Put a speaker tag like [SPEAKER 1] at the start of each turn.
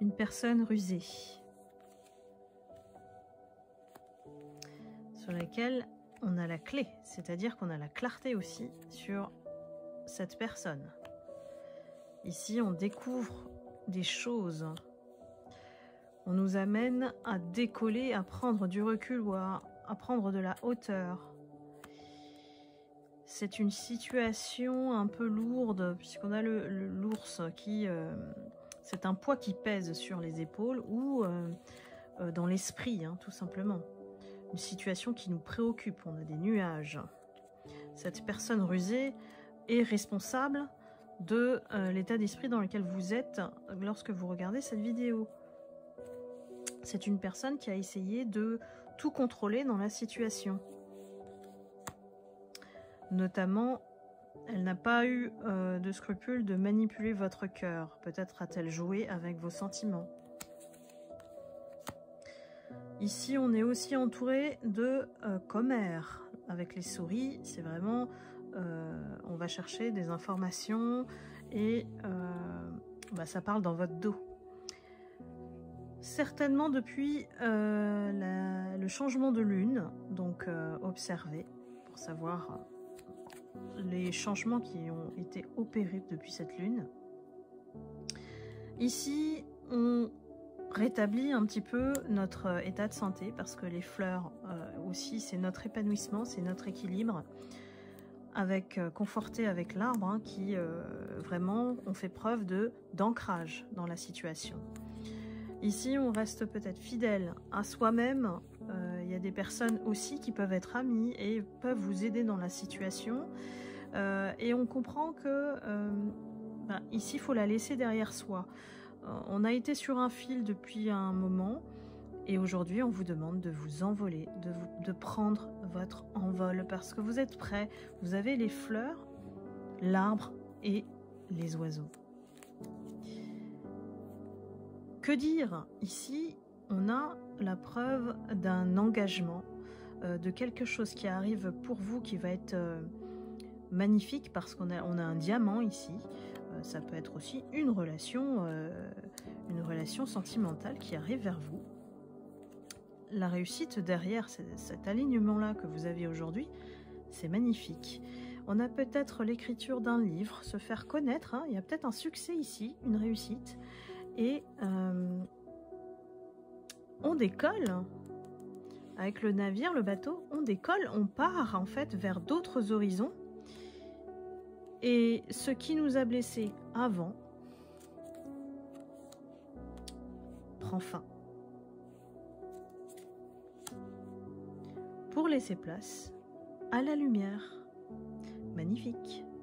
[SPEAKER 1] une personne rusée sur laquelle on a la clé, c'est-à-dire qu'on a la clarté aussi sur cette personne. Ici, on découvre des choses. On nous amène à décoller, à prendre du recul ou à prendre de la hauteur. C'est une situation un peu lourde, puisqu'on a l'ours qui... c'est un poids qui pèse sur les épaules ou dans l'esprit, hein, tout simplement. Une situation qui nous préoccupe, on a des nuages. Cette personne rusée est responsable de l'état d'esprit dans lequel vous êtes lorsque vous regardez cette vidéo. C'est une personne qui a essayé de tout contrôler dans la situation. Notamment, elle n'a pas eu de scrupule de manipuler votre cœur. Peut-être a-t-elle joué avec vos sentiments. Ici, on est aussi entouré de commères. Avec les souris, c'est vraiment... on va chercher des informations et ça parle dans votre dos. Certainement depuis le changement de lune, donc observez pour savoir les changements qui ont été opérés depuis cette lune. Ici, on rétablit un petit peu notre état de santé parce que les fleurs aussi, c'est notre épanouissement, c'est notre équilibre. Conforté avec l'arbre hein, qui vraiment ont fait preuve d'ancrage dans la situation. Ici, on reste peut-être fidèle à soi-même. Il y a des personnes aussi qui peuvent être amies et peuvent vous aider dans la situation. Et on comprend que ici, il faut la laisser derrière soi. On a été sur un fil depuis un moment. Et aujourd'hui, on vous demande de vous envoler, de prendre votre envol parce que vous êtes prêts. Vous avez les fleurs, l'arbre et les oiseaux. Que dire? Ici, on a la preuve d'un engagement, de quelque chose qui arrive pour vous qui va être magnifique parce qu'on a un diamant ici. Ça peut être aussi une relation sentimentale qui arrive vers vous. La réussite derrière cet alignement-là que vous avez aujourd'hui, c'est magnifique. On a peut-être l'écriture d'un livre, se faire connaître, hein. Il y a peut-être un succès ici, une réussite. Et on décolle, avec le navire, le bateau, on décolle, on part en fait vers d'autres horizons. Et ce qui nous a blessés avant prend fin. Pour laisser place à la lumière. Magnifique.